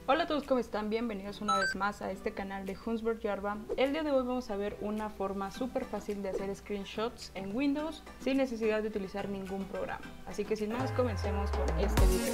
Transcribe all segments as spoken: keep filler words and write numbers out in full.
Hola a todos, ¿cómo están? Bienvenidos una vez más a este canal de Hunsberg Jarva. El día de hoy vamos a ver una forma súper fácil de hacer screenshots en Windows sin necesidad de utilizar ningún programa. Así que sin más, comencemos con este video.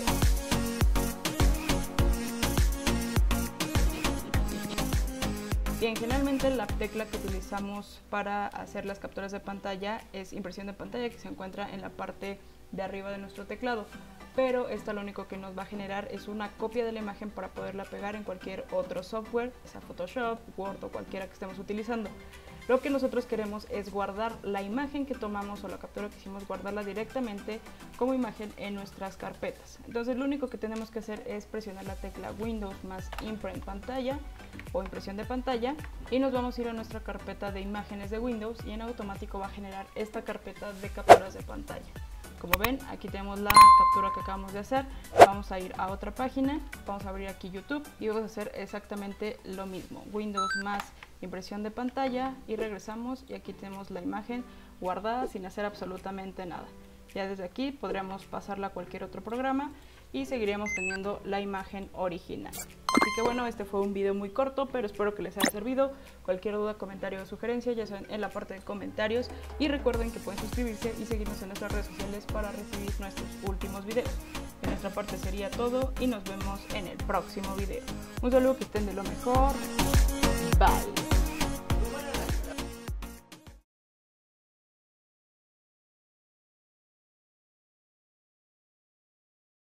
Bien, generalmente la tecla que utilizamos para hacer las capturas de pantalla es impresión de pantalla, que se encuentra en la parte de arriba de nuestro teclado, pero esta lo único que nos va a generar es una copia de la imagen para poderla pegar en cualquier otro software, sea Photoshop, Word o cualquiera que estemos utilizando. Lo que nosotros queremos es guardar la imagen que tomamos o la captura que hicimos, guardarla directamente como imagen en nuestras carpetas. Entonces lo único que tenemos que hacer es presionar la tecla Windows más Imprint Pantalla o impresión de pantalla y nos vamos a ir a nuestra carpeta de imágenes de Windows y en automático va a generar esta carpeta de capturas de pantalla. Como ven, aquí tenemos la captura que acabamos de hacer. Vamos a ir a otra página, vamos a abrir aquí YouTube y vamos a hacer exactamente lo mismo. Windows más impresión de pantalla y regresamos y aquí tenemos la imagen guardada sin hacer absolutamente nada. Ya desde aquí podríamos pasarla a cualquier otro programa y seguiríamos teniendo la imagen original. Así que bueno, este fue un video muy corto, pero espero que les haya servido. Cualquier duda, comentario o sugerencia, ya saben, en la parte de comentarios. Y recuerden que pueden suscribirse y seguirnos en nuestras redes sociales para recibir nuestros últimos videos. De nuestra parte sería todo y nos vemos en el próximo video. Un saludo, que estén de lo mejor. Bye.